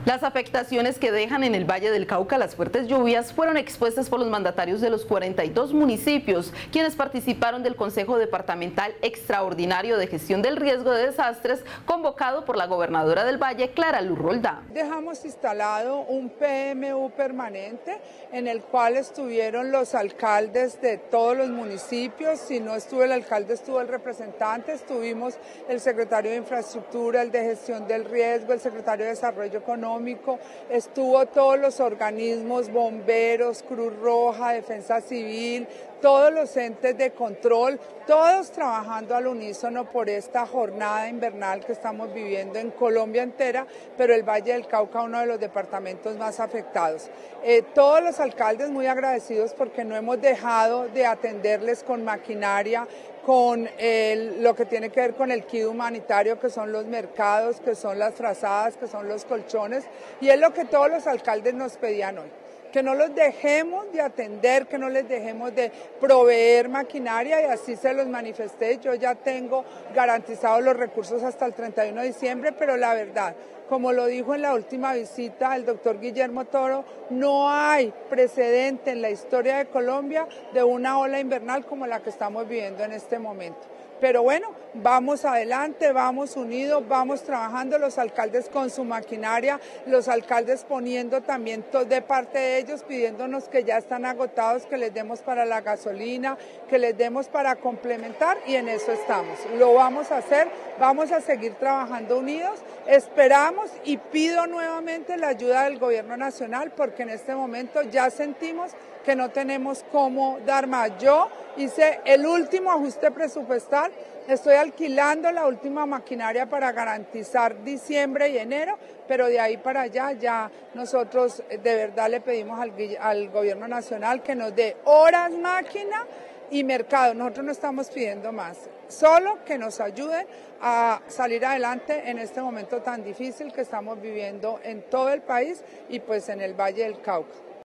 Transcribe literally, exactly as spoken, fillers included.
Las afectaciones que dejan en el Valle del Cauca las fuertes lluvias fueron expuestas por los mandatarios de los cuarenta y dos municipios, quienes participaron del Consejo Departamental Extraordinario de Gestión del Riesgo de Desastres, convocado por la gobernadora del Valle, Clara Luz Roldán. Dejamos instalado un P M U permanente en el cual estuvieron los alcaldes de todos los municipios. Si no estuvo el alcalde, estuvo el representante, estuvimos el secretario de Infraestructura, el de Gestión del Riesgo, el secretario de Desarrollo Económico, estuvo todos los organismos, bomberos, Cruz Roja, Defensa Civil, todos los entes de control, todos trabajando al unísono por esta jornada invernal que estamos viviendo en Colombia entera, pero el Valle del Cauca, uno de los departamentos más afectados. Eh, todos los alcaldes muy agradecidos porque no hemos dejado de atenderles con maquinaria, con el, lo que tiene que ver con el kit humanitario, que son los mercados, que son las frazadas, que son los colchones, y es lo que todos los alcaldes nos pedían hoy. Que no los dejemos de atender, que no les dejemos de proveer maquinaria, y así se los manifesté. Yo ya tengo garantizados los recursos hasta el treinta y uno de diciembre, pero la verdad, como lo dijo en la última visita el doctor Guillermo Toro, no hay precedente en la historia de Colombia de una ola invernal como la que estamos viviendo en este momento. Pero bueno, vamos adelante, vamos unidos, vamos trabajando, los alcaldes con su maquinaria, los alcaldes poniendo también de parte de ellos, pidiéndonos que ya están agotados, que les demos para la gasolina, que les demos para complementar, y en eso estamos. Lo vamos a hacer, vamos a seguir trabajando unidos, esperamos y pido nuevamente la ayuda del gobierno nacional, porque en este momento ya sentimos que no tenemos cómo dar más. Yo hice el último ajuste presupuestal, estoy alquilando la última maquinaria para garantizar diciembre y enero, pero de ahí para allá ya nosotros de verdad le pedimos al, al gobierno nacional que nos dé horas máquina y mercado. Nosotros no estamos pidiendo más, solo que nos ayuden a salir adelante en este momento tan difícil que estamos viviendo en todo el país y pues en el Valle del Cauca.